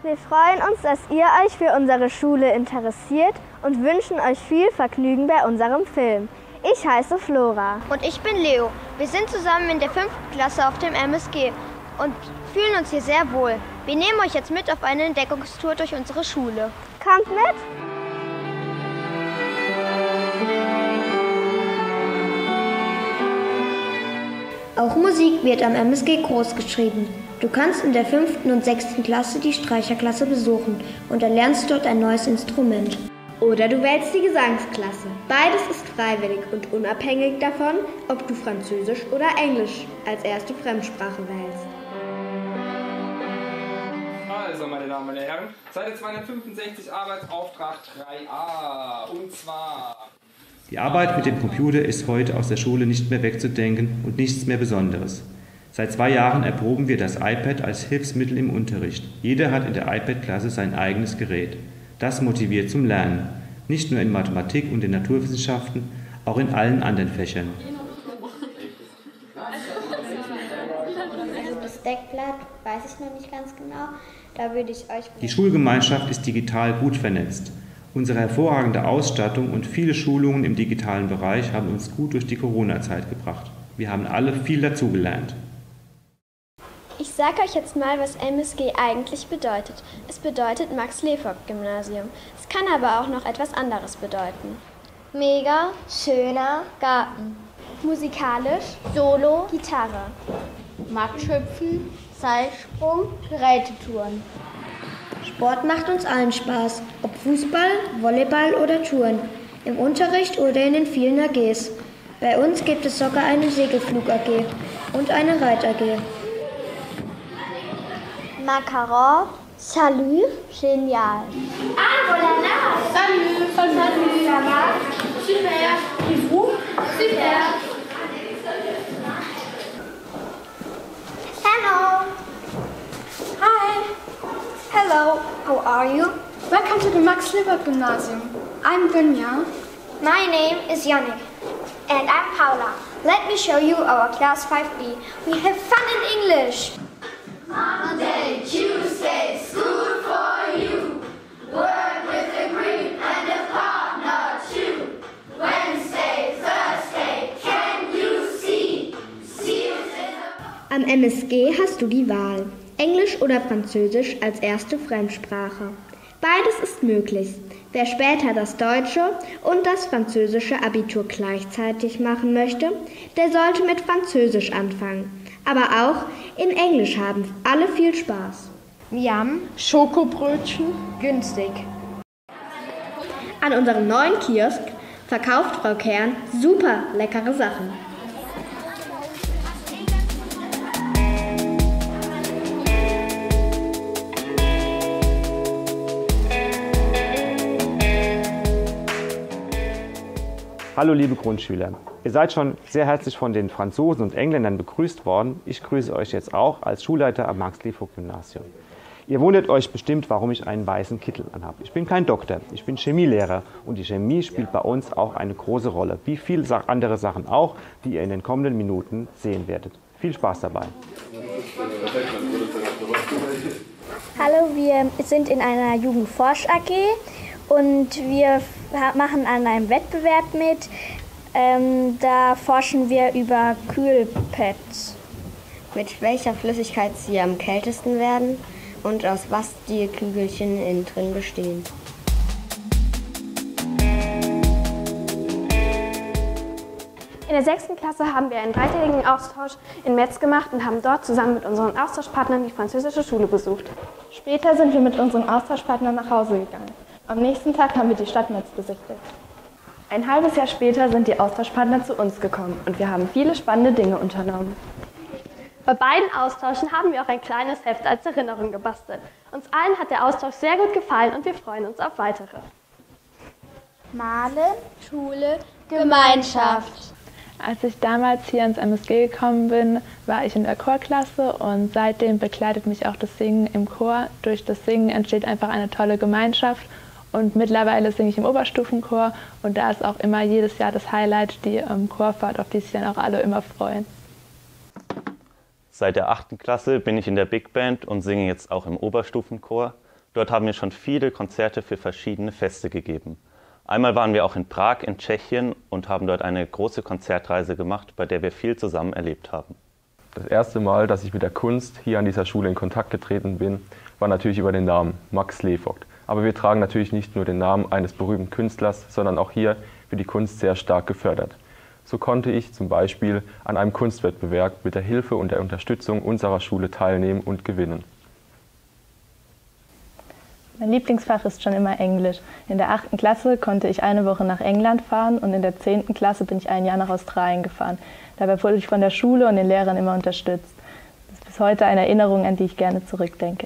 Wir freuen uns, dass ihr euch für unsere Schule interessiert und wünschen euch viel Vergnügen bei unserem Film. Ich heiße Flora. Und ich bin Leo. Wir sind zusammen in der 5. Klasse auf dem MSG und fühlen uns hier sehr wohl. Wir nehmen euch jetzt mit auf eine Entdeckungstour durch unsere Schule. Kommt mit! Auch Musik wird am MSG groß geschrieben. Du kannst in der 5. und 6. Klasse die Streicherklasse besuchen und erlernst dort ein neues Instrument. Oder du wählst die Gesangsklasse. Beides ist freiwillig und unabhängig davon, ob du Französisch oder Englisch als erste Fremdsprache wählst. Also, meine Damen und Herren, Seite 265 Arbeitsauftrag 3a. Und zwar: Die Arbeit mit dem Computer ist heute aus der Schule nicht mehr wegzudenken und nichts mehr Besonderes. Seit 2 Jahren erproben wir das iPad als Hilfsmittel im Unterricht. Jeder hat in der iPad-Klasse sein eigenes Gerät. Das motiviert zum Lernen, nicht nur in Mathematik und den Naturwissenschaften, auch in allen anderen Fächern. Also das Deckblatt weiß ich noch nicht ganz genau. Da würde ich euch... Die Schulgemeinschaft ist digital gut vernetzt. Unsere hervorragende Ausstattung und viele Schulungen im digitalen Bereich haben uns gut durch die Corona-Zeit gebracht. Wir haben alle viel dazugelernt. Ich sage euch jetzt mal, was MSG eigentlich bedeutet. Es bedeutet Max-Levogt-Gymnasium. Es kann aber auch noch etwas anderes bedeuten. Mega, schöner Garten. Musikalisch, Solo, Gitarre. Matschhüpfen, Seilsprung, Gerätetouren. Sport macht uns allen Spaß, ob Fußball, Volleyball oder Touren, im Unterricht oder in den vielen AGs. Bei uns gibt es sogar eine Segelflug-AG und eine Reit-AG. Macaron, Salut, genial. Ah, voilà, salut, salut, ça va, super, et vous, super. Hello. Hi. Hello, how are you? Welcome to the Max-Levogt-Gymnasium. I'm Gunja. My name is Yannick. And I'm Paula. Let me show you our class 5B. We have fun in English. Monday, Tuesday, school for you. Work with a group and a partner too. Wednesday, Thursday, can you see? See us in a... Am MSG hast du die Wahl, Englisch oder Französisch als erste Fremdsprache. Beides ist möglich. Wer später das deutsche und das französische Abitur gleichzeitig machen möchte, der sollte mit Französisch anfangen. Aber auch in Englisch haben alle viel Spaß. Wir haben Schokobrötchen günstig. An unserem neuen Kiosk verkauft Frau Kern super leckere Sachen. Hallo liebe Grundschüler, ihr seid schon sehr herzlich von den Franzosen und Engländern begrüßt worden. Ich grüße euch jetzt auch als Schulleiter am Max-Levogt-Gymnasium. Ihr wundert euch bestimmt, warum ich einen weißen Kittel anhabe. Ich bin kein Doktor, ich bin Chemielehrer und die Chemie spielt bei uns auch eine große Rolle, wie viele andere Sachen auch, die ihr in den kommenden Minuten sehen werdet. Viel Spaß dabei! Hallo, wir sind in einer Jugendforsch AG und wir machen an einem Wettbewerb mit. Da forschen wir über Kühlpads. Mit welcher Flüssigkeit sie am kältesten werden und aus was die Kügelchen innen drin bestehen. In der 6. Klasse haben wir einen 3-tägigen Austausch in Metz gemacht und haben dort zusammen mit unseren Austauschpartnern die französische Schule besucht. Später sind wir mit unseren Austauschpartnern nach Hause gegangen. Am nächsten Tag haben wir die Stadt Metz besichtigt. Ein halbes Jahr später sind die Austauschpartner zu uns gekommen und wir haben viele spannende Dinge unternommen. Bei beiden Austauschen haben wir auch ein kleines Heft als Erinnerung gebastelt. Uns allen hat der Austausch sehr gut gefallen und wir freuen uns auf weitere. Malen, Schule, Gemeinschaft. Als ich damals hier ins MSG gekommen bin, war ich in der Chorklasse und seitdem begleitet mich auch das Singen im Chor. Durch das Singen entsteht einfach eine tolle Gemeinschaft und mittlerweile singe ich im Oberstufenchor und da ist auch immer jedes Jahr das Highlight, die Chorfahrt, auf die sich dann auch alle immer freuen. Seit der 8. Klasse bin ich in der Big Band und singe jetzt auch im Oberstufenchor. Dort haben wir schon viele Konzerte für verschiedene Feste gegeben. Einmal waren wir auch in Prag in Tschechien und haben dort eine große Konzertreise gemacht, bei der wir viel zusammen erlebt haben. Das erste Mal, dass ich mit der Kunst hier an dieser Schule in Kontakt getreten bin, war natürlich über den Namen Max Slevogt. Aber wir tragen natürlich nicht nur den Namen eines berühmten Künstlers, sondern auch hier wird die Kunst sehr stark gefördert. So konnte ich zum Beispiel an einem Kunstwettbewerb mit der Hilfe und der Unterstützung unserer Schule teilnehmen und gewinnen. Mein Lieblingsfach ist schon immer Englisch. In der 8. Klasse konnte ich eine Woche nach England fahren und in der 10. Klasse bin ich ein Jahr nach Australien gefahren. Dabei wurde ich von der Schule und den Lehrern immer unterstützt. Das ist bis heute eine Erinnerung, an die ich gerne zurückdenke.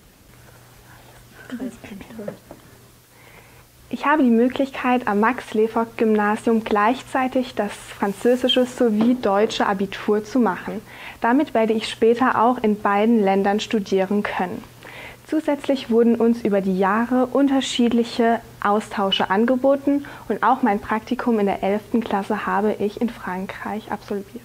Ich habe die Möglichkeit, am Max-Slevogt-Gymnasium gleichzeitig das französische sowie deutsche Abitur zu machen. Damit werde ich später auch in beiden Ländern studieren können. Zusätzlich wurden uns über die Jahre unterschiedliche Austausche angeboten und auch mein Praktikum in der 11. Klasse habe ich in Frankreich absolviert.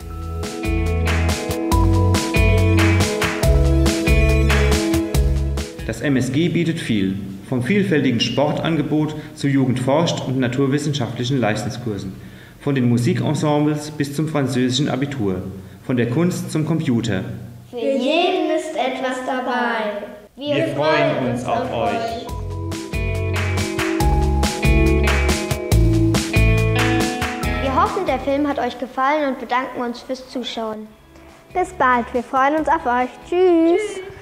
Das MSG bietet viel, vom vielfältigen Sportangebot zu Jugendforscht und naturwissenschaftlichen Leistungskursen, von den Musikensembles bis zum französischen Abitur, von der Kunst zum Computer. Für jeden ist etwas dabei. Wir freuen uns auf euch. Wir hoffen, der Film hat euch gefallen und bedanken uns fürs Zuschauen. Bis bald, wir freuen uns auf euch. Tschüss.